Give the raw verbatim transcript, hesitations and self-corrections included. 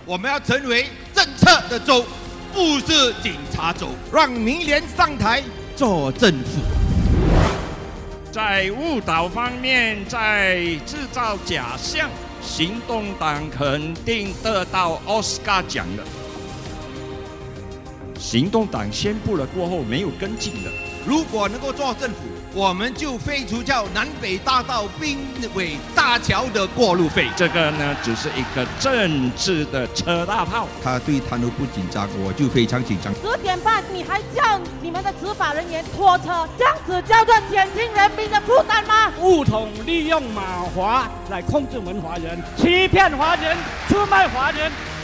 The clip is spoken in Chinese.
我们要成为政策的州，不是警察州，让明年上台做政府。 在误导方面，在制造假象，行动党肯定得到奥斯卡奖了。行动党宣布了过后，没有跟进的。 如果能够做政府，我们就废除叫南北大道滨尾大桥的过路费。 这个呢，只是一个政治的车大炮。 他对贪污不紧张，我就非常紧张。 十点半，你还叫你们的执法人员拖车，这样子叫做减轻人民的负担吗？ 巫统利用马华来控制我们华人，欺骗华人，出卖华人。